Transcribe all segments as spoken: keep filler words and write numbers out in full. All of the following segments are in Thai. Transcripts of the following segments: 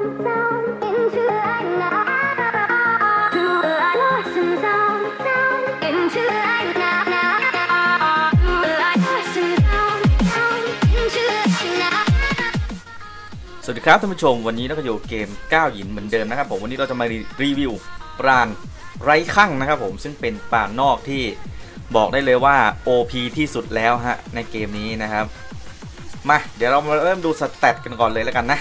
สวัสดีครับท่านผู้ชมวันนี้เราก็อยู่เกมก้าวหยินเหมือนเดิมนะครับผมวันนี้เราจะมารีวิวปราณไร้คั่งนะครับผมซึ่งเป็นปราณนอกที่บอกได้เลยว่า โอ พี ที่สุดแล้วฮะในเกมนี้นะครับมาเดี๋ยวเรามาเริ่มดูสแตทกันก่อนเลยแล้วกันนะ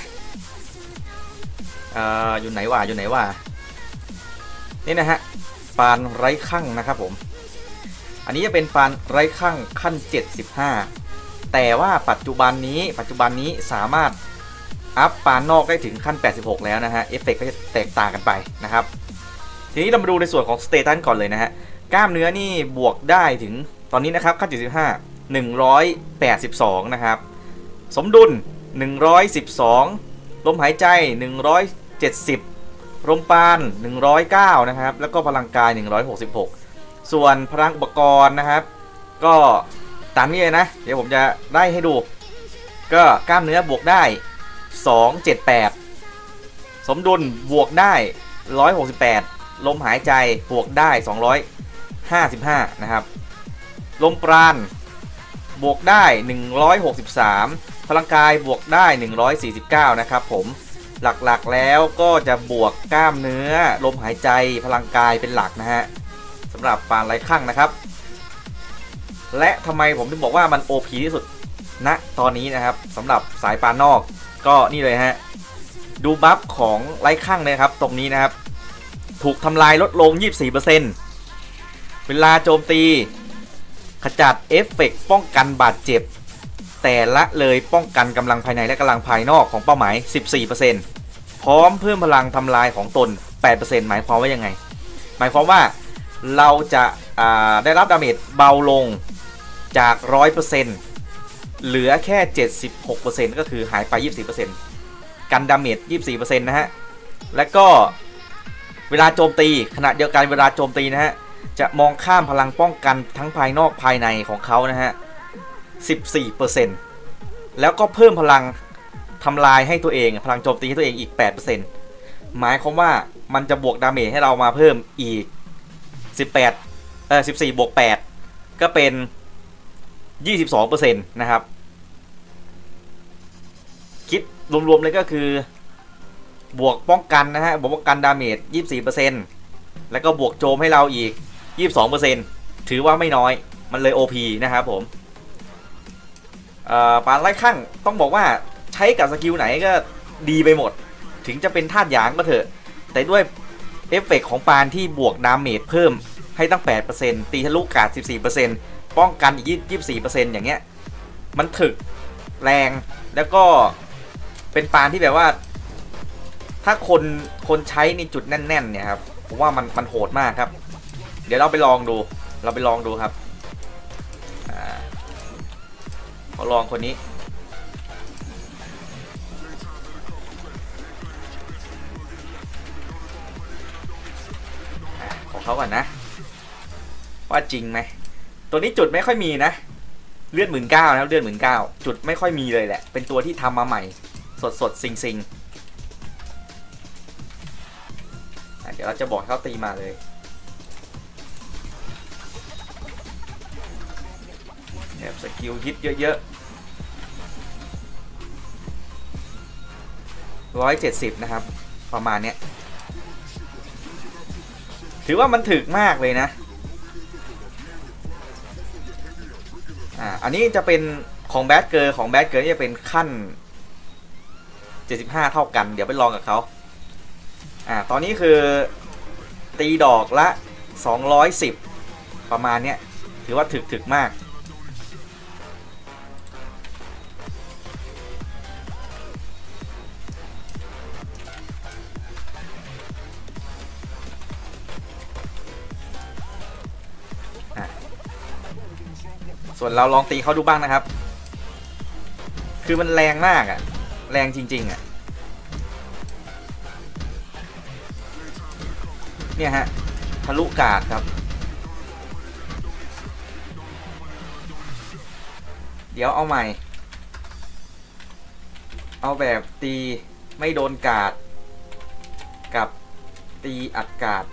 อ่าอยู่ไหนวะอยู่ไหนวะนี่นะฮะปราณไร้คั่งนะครับผมอันนี้จะเป็นปราณไร้คั่งขั้นเจ็ดสิบห้าแต่ว่าปัจจุบันนี้ปัจจุบันนี้สามารถอัพปานนอกได้ถึงขั้นแปดสิบหกแล้วนะฮะเอฟเฟกต์ก็จะแตกต่างกันไปนะครับทีนี้เรามาดูในส่วนของสเตตัสก่อนเลยนะฮะกล้ามเนื้อนี่บวกได้ถึงตอนนี้นะครับขั้นเจ็ดสิบห้า หนึ่งร้อยแปดสิบสองนะครับสมดุลหนึ่งร้อยสิบสองลมหายใจหนึ่งร้อยเจ็ดสิบลมปานหนึ่งร้อยเก้านะครับแล้วก็พลังกายหนึ่งร้อยหกสิบหกส่วนพลังอุปกรณ์นะครับก็ตามนี้เลยนะเดี๋ยวผมจะได้ให้ดูก็กล้ามเนื้อบวกได้สองร้อยเจ็ดสิบแปดสมดุลบวกได้หนึ่งร้อยหกสิบแปดลมหายใจบวกได้สองร้อยห้าสิบห้านะครับลมปราณบวกได้หนึ่งร้อยหกสิบสามพลังกายบวกได้หนึ่งร้อยสี่สิบเก้านะครับผมหลักๆแล้วก็จะบวกกล้ามเนื้อลมหายใจพลังกายเป็นหลักนะฮะสำหรับปราณไร้คั่งนะครับและทำไมผมถึงบอกว่ามัน โอ พี ที่สุดณนะตอนนี้นะครับสำหรับสายปราณนอกก็นี่เลยฮะดูบัฟของไร้คั่งเลยครับตรงนี้นะครับถูกทำลายลดลง ยี่สิบสี่เปอร์เซ็นต์ เวลาโจมตีขจัดเอฟเฟกต์ป้องกันบาดเจ็บแต่ละเลยป้องกันกำลังภายในและกำลังภายนอกของเป้าหมาย สิบสี่เปอร์เซ็นต์ พร้อมเพิ่มพลังทำลายของตน แปดเปอร์เซ็นต์ หมายความว่ายังไงหมายความว่าเราจะได้รับดาเมจเบาลงจาก ร้อยเปอร์เซ็นต์เหลือแค่ เจ็ดสิบหกเปอร์เซ็นต์ ก็คือหายไป ยี่สิบสี่เปอร์เซ็นต์ กันดาเมจ ยี่สิบสี่เปอร์เซ็นต์ นะฮะแล้วก็เวลาโจมตีขณะเดียวกันเวลาโจมตีนะฮะจะมองข้ามพลังป้องกันทั้งภายนอกภายในของเขานะฮะ สิบสี่เปอร์เซ็นต์ แล้วก็เพิ่มพลังทำลายให้ตัวเองพลังโจมตีให้ตัวเองอีก แปดเปอร์เซ็นต์ หมายความว่ามันจะบวกดาเมจให้เรามาเพิ่มอีกสิบแปดเอ่อสิบสี่บวกแปดก็เป็น ยี่สิบสองเปอร์เซ็นต์ นะครับคิดรวมๆเลยก็คือบวกป้องกันนะฮะบวกป้องกันดาเมจ ยี่สิบสี่เปอร์เซ็นต์ แล้วก็บวกโจมให้เราอีก ยี่สิบสองเปอร์เซ็นต์ ถือว่าไม่น้อยมันเลย โอ พี นะครับผมปราณไร้คั่งต้องบอกว่าใช้กับสกิลไหนก็ดีไปหมดถึงจะเป็นธาตุหยางก็เถอะแต่ด้วยเอฟเฟกต์ของปราณที่บวกดาเมจเพิ่มให้ตั้ง แปดเปอร์เซ็นต์ ตีทะลุกาด สิบสี่เปอร์เซ็นต์ ป้องกันอีก ยี่สิบสี่เปอร์เซ็นต์ อย่างเงี้ยมันถึกแรงแล้วก็เป็นปราณที่แบบว่าถ้าคนคนใช้ในจุดแน่นๆเนี่ยครับผมว่ามันมันโหดมากครับเดี๋ยวเราไปลองดูเราไปลองดูครับอ่าขอลองคนนี้ของเขาก่อนนะว่าจริงไหมตัวนี้จุดไม่ค่อยมีนะเลือดหมื่นเก้านะเลือดหมื่นเก้าจุดไม่ค่อยมีเลยแหละเป็นตัวที่ทำมาใหม่สดสดซิงซิงเดี๋ยวเราจะบอกเขาตีมาเลยแบบสกิลฮิตเยอะๆร้อยเจ็ดสิบนะครับประมาณเนี้ยถือว่ามันถึกมากเลยนะอ่าอันนี้จะเป็นของแบดเกิร์ของแบดเกิร์นี่จะเป็นขั้นเจ็ดสิบห้าเท่ากันเดี๋ยวไปลองกับเขาอ่าตอนนี้คือตีดอกละสองร้อยสิบประมาณเนี้ยถือว่าถึกถึกมากส่วนเราลองตีเขาดูบ้างนะครับคือมันแรงมากอ่ะแรงจริงๆอ่ะเนี่ยฮะทะลุกาดครับเดี๋ยวเอาใหม่เอาแบบตีไม่โดนกาดกับตีอากาศ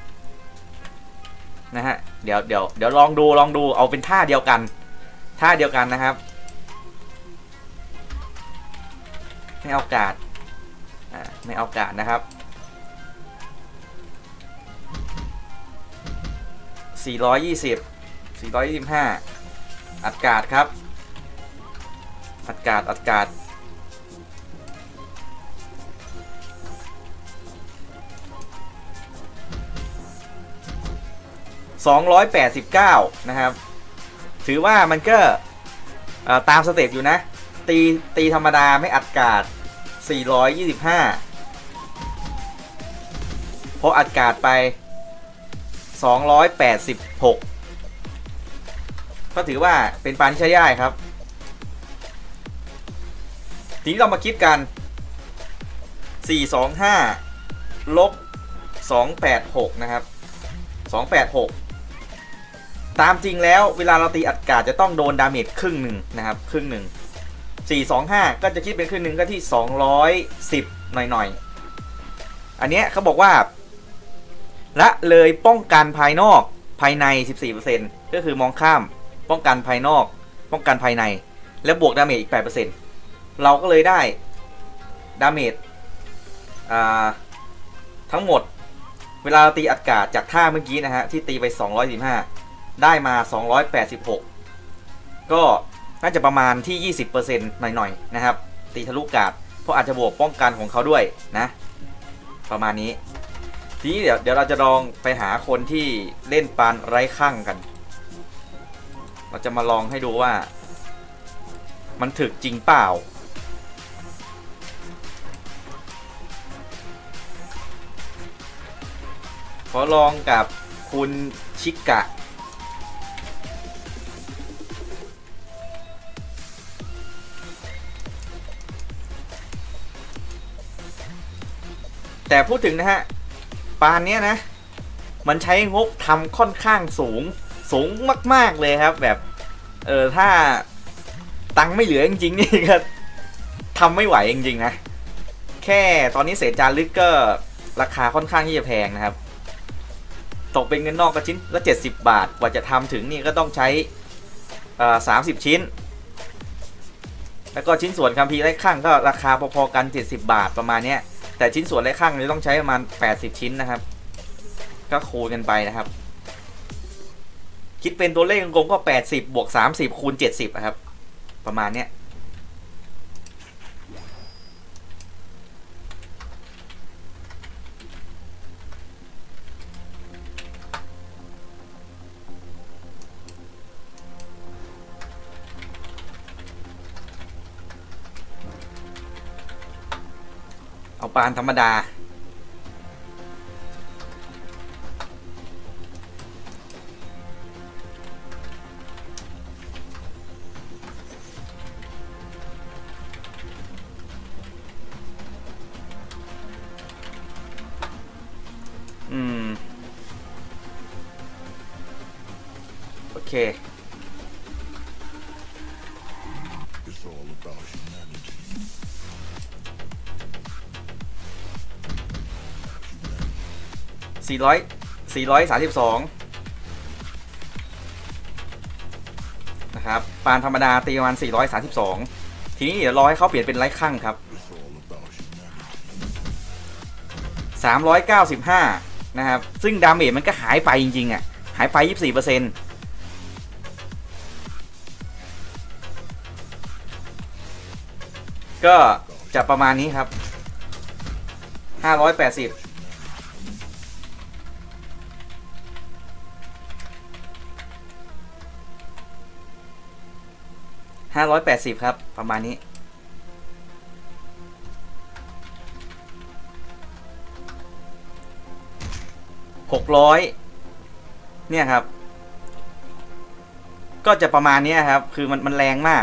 นะฮะเดี๋ยวเดี๋ยวเดี๋ยวลองดูลองดูเอาเป็นท่าเดียวกันท่าเดียวกันนะครับไม่เอาอากาศอ่าไม่เอาอากาศนะครับสี่ร้อยยี่สิบ สี่ร้อยยี่สิบห้าอากาศครับอากาศอากาศสองร้อยแปดสิบเก้านะครับถือว่ามันก็ตามสเต็ปอยู่นะตีตีธรรมดาไม่อัดกาศสี่ร้อยยี่สิบห้าพออัดกาศไปสองร้อยแปดสิบหกก็ถือว่าเป็นปานที่ใช้ได้ครับทีนี้เรามาคิดกันสี่สองห้าลบสองแปดหกนะครับสองแปดหกตามจริงแล้วเวลาเราตีอัดกาศจะต้องโดนดาเมจครึ่งหนึ่งนะครับครึ่งหนึ่งสี่สองห้าก็จะคิดเป็นครึ่งหนึ่งก็ที่สองร้อยสิบหน่อยๆอันเนี้ยเขาบอกว่าละเลยป้องกันภายนอกภายใน สิบสี่เปอร์เซ็นต์ ก็คือมองข้ามป้องกันภายนอกป้องกันภายในแล้วบวกดาเมจอีก แปดเปอร์เซ็นต์ เราก็เลยได้ดาเมจทั้งหมดเวลาเราตีอัดกาศจากท่าเมื่อกี้นะฮะที่ตีไปสองร้อยสิบห้าได้มาสองร้อยแปดสิบหกก็น่าจะประมาณที่ ยี่สิบเปอร์เซ็นต์ หน่อยๆนะครับตีทะลุกาศเพราะอาจจะบวกป้องกันของเขาด้วยนะประมาณนี้ทีนี้เดี๋ยวเดี๋ยวเราจะลองไปหาคนที่เล่นปานไร้ข้างกันเราจะมาลองให้ดูว่ามันถึกจริงเปล่าขอลองกับคุณชิกะแต่พูดถึงนะฮะปานเนี้ยนะมันใช้งบทำค่อนข้างสูงสูงมากๆเลยครับแบบเออถ้าตังค์ไม่เหลือจริงๆนี่ก็ทำไม่ไหวจริงๆนะแค่ตอนนี้เศษจารึกก็ราคาค่อนข้างที่จะแพงนะครับตกเป็นเงินนอกก็ชิ้นละเจ็ดสิบบาทกว่าจะทำถึงนี่ก็ต้องใช้สามสิบชิ้นแล้วก็ชิ้นส่วนคัมภีร์ไร้ข้างก็ราคาพอๆกันเจ็ดสิบบาทประมาณเนี้ยแต่ชิ้นส่วนไร้ข้างนี่ต้องใช้ประมาณแปดสิบชิ้นนะครับก็คูณกันไปนะครับคิดเป็นตัวเลขกลมๆก็แปดสิบบวกสามสิบคูณเจ็ดสิบนะครับประมาณเนี้ยเอาปานธรรมดาอืมโอเคสี่ร้อย สี่ร้อยสามสิบสองนะครับปานธรรมดาตีประมาณสี่ร้อยสามสิบสองทีนี้เดี๋ยวรอให้เขาเปลี่ยนเป็นไร้ข้างครับสามร้อยเก้าสิบห้านะครับซึ่งดาเมจมันก็หายไปจริงๆอ่ะหายไป ยี่สิบสี่เปอร์เซ็นต์ ก็จะประมาณนี้ครับห้าร้อยแปดสิบห้าร้อยแปดสิบครับประมาณนี้หกร้อยเนี่ยครับก็จะประมาณนี้ครับคือมันมันแรงมาก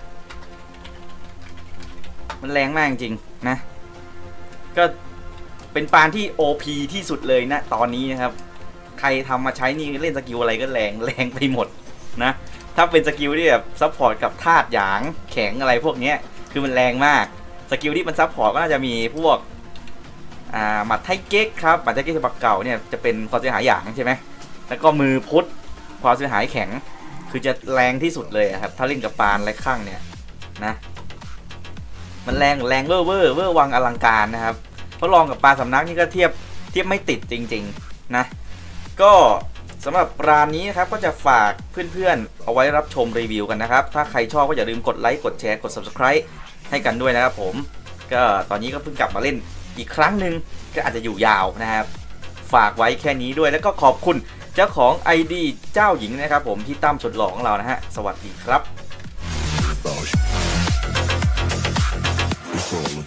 มันแรงมากจริงๆนะก็เป็นปานที่ โอ พี ที่สุดเลยนะตอนนี้นะครับใครทำมาใช้นี่เล่นสกิลอะไรก็แรงแรงไปหมดนะถ้าเป็นสกิลที่แบบซัพพอร์ตกับธาตุหยางแข็งอะไรพวกนี้คือมันแรงมากสกิลที่มันซัพพอร์ตก็น่าจะมีพวกอ่าหมัดไทเก๊กครับหมัดไทเก๊กฉบับเก่าเนี่ยจะเป็นความเสียหายหยางใช่ไหมแล้วก็มือพุทธความเสียหายแข็งคือจะแรงที่สุดเลยครับถ้าเล่นกับปานไร้ข้างเนี่ยนะมันแรงแรงเวอร์เวอร์เวอร์วังอลังการนะครับเพราะลองกับปานสำนักนี่ก็เทียบเทียบไม่ติดจริงๆนะก็สำหรับร้านนี้นะครับก็จะฝากเพื่อนๆเอาไว้รับชมรีวิวกันนะครับถ้าใครชอบก็อย่าลืมกดไลค์กดแชร์กด ซับสไครบ์ ให้กันด้วยนะครับผมก็ตอนนี้ก็เพิ่งกลับมาเล่นอีกครั้งหนึ่งก็อาจจะอยู่ยาวนะครับฝากไว้แค่นี้ด้วยแล้วก็ขอบคุณเจ้าของ ไอ ดี เจ้าหญิงนะครับผมที่ตั้มสุดหล่อของเรานะฮะสวัสดีครับ